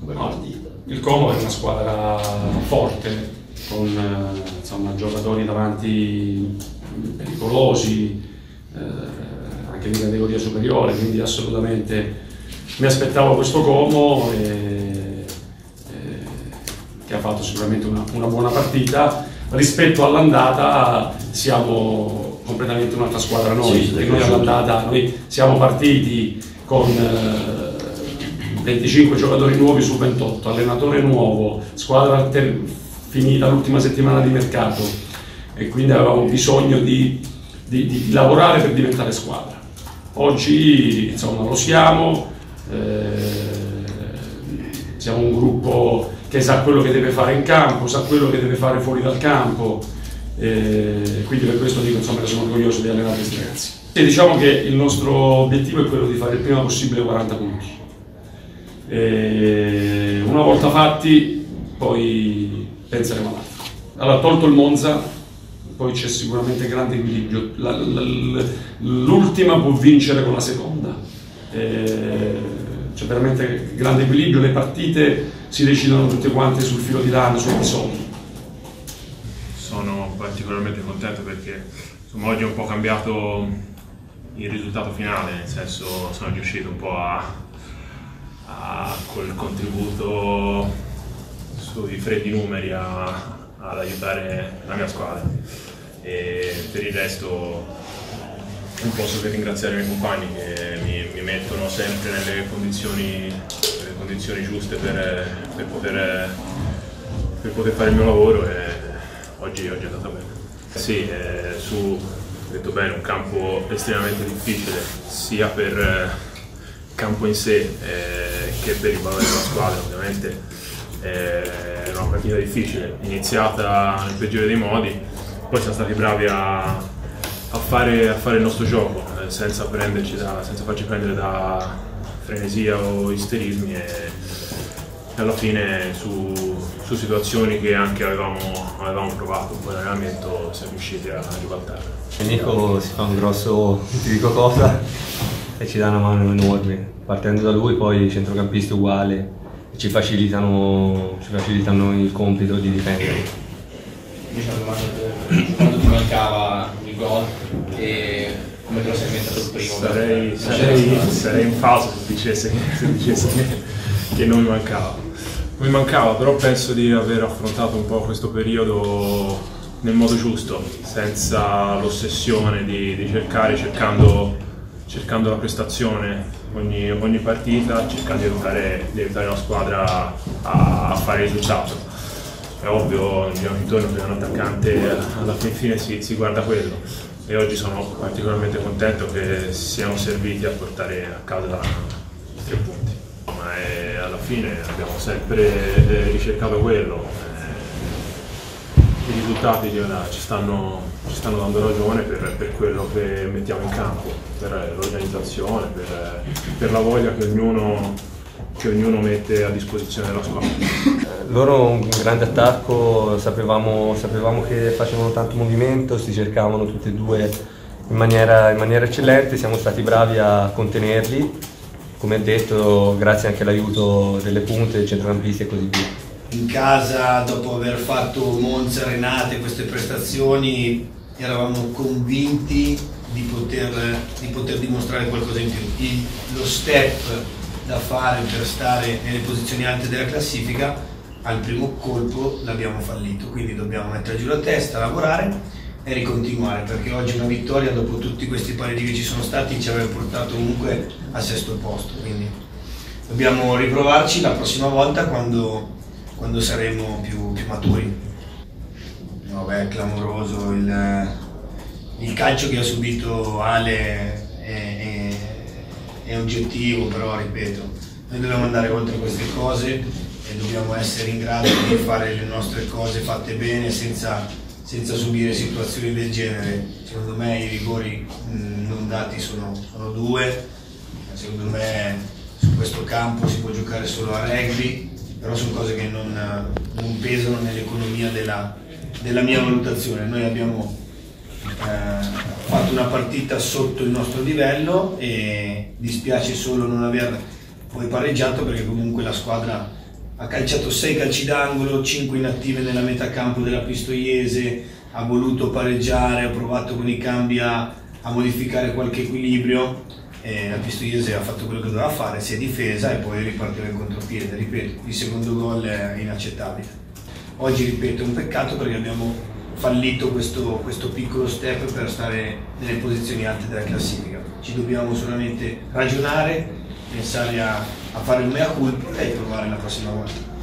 Il Como è una squadra forte, con insomma, giocatori davanti pericolosi, anche di categoria superiore, quindi assolutamente mi aspettavo questo Como che ha fatto sicuramente una buona partita. Rispetto all'andata siamo completamente un'altra squadra noi, perché noi all'andata siamo partiti con 25 giocatori nuovi su 28, allenatore nuovo, squadra finita l'ultima settimana di mercato, e quindi avevamo bisogno di lavorare per diventare squadra. Oggi insomma lo siamo un gruppo che sa quello che deve fare in campo, sa quello che deve fare fuori dal campo, quindi per questo dico insomma, che sono orgoglioso di allenare questi ragazzi. E diciamo che il nostro obiettivo è quello di fare il prima possibile 40 punti. Una volta fatti poi penseremo all'altro. Allora, tolto il Monza, poi c'è sicuramente grande equilibrio, l'ultima può vincere con la seconda, c'è veramente grande equilibrio, le partite si decidono tutte quante sul filo di lana, su episodi. Sono particolarmente contento perché insomma, oggi ho un po' cambiato il risultato finale, nel senso sono riuscito un po' col contributo sui freddi numeri ad aiutare la mia squadra, e per il resto non posso che ringraziare i miei compagni che mi mettono sempre nelle condizioni giuste per poter fare il mio lavoro, e oggi è andata bene. Sì, ho detto bene, un campo estremamente difficile sia per il campo in sé che per il valore della squadra. Ovviamente è una partita difficile, iniziata nel peggiore dei modi, poi siamo stati bravi a fare il nostro gioco senza farci prendere da frenesia o isterismi, e alla fine su situazioni che anche avevamo provato un po' in allenamento siamo riusciti a ribaltare. Nico si fa un grosso, ti dico cosa, e ci dà una mano enorme. Partendo da lui poi i centrocampisti uguali ci facilitano il compito di difendere. Una domanda, quando ti mancava il gol e come te lo sei inventato il primo? Sarei in falso se dicesse che non mi mancava. Mi mancava, però penso di aver affrontato un po' questo periodo nel modo giusto, senza l'ossessione di cercando la prestazione ogni partita, cercando di aiutare la squadra a fare il risultato. È ovvio, nel giro intorno per un attaccante alla fine si guarda quello, e oggi sono particolarmente contento che siamo serviti a portare a casa 3 punti. Ma alla fine abbiamo sempre ricercato quello, i risultati ci stanno dando ragione per quello che mettiamo in campo, per l'organizzazione, per la voglia che ognuno mette a disposizione della squadra. Loro un grande attacco, sapevamo che facevano tanto movimento, si cercavano tutti e due in maniera eccellente, siamo stati bravi a contenerli, come detto, grazie anche all'aiuto delle punte, dei centrocampisti e così via. In casa, dopo aver fatto Monza, Renate, queste prestazioni, eravamo convinti di poter dimostrare qualcosa in più. Lo step da fare per stare nelle posizioni alte della classifica al primo colpo l'abbiamo fallito, quindi dobbiamo mettere giù la testa, lavorare e ricontinuare, perché oggi una vittoria dopo tutti questi pareggi che ci sono stati ci avrebbe portato comunque al 6° posto, quindi dobbiamo riprovarci la prossima volta quando saremo più maturi. Vabbè, è clamoroso il calcio che ha subito Ale, è oggettivo, però ripeto, noi dobbiamo andare oltre queste cose e dobbiamo essere in grado di fare le nostre cose fatte bene senza subire situazioni del genere. Secondo me i rigori non dati sono 2, secondo me su questo campo si può giocare solo a rugby, però sono cose che non pesano nell'economia della mia valutazione. Noi abbiamo fatto una partita sotto il nostro livello e dispiace solo non aver poi pareggiato, perché comunque la squadra ha calciato 6 calci d'angolo, 5 inattive nella metà campo della Pistoiese, ha voluto pareggiare, ha provato con i cambi a modificare qualche equilibrio. La Pistoiese ha fatto quello che doveva fare, si è difesa e poi ripartiva in contropiede. Ripeto, il secondo gol è inaccettabile. Oggi, ripeto, è un peccato perché abbiamo fallito questo piccolo step per stare nelle posizioni alte della classifica. Ci dobbiamo solamente ragionare, pensare a fare un mea culpa e provare la prossima volta.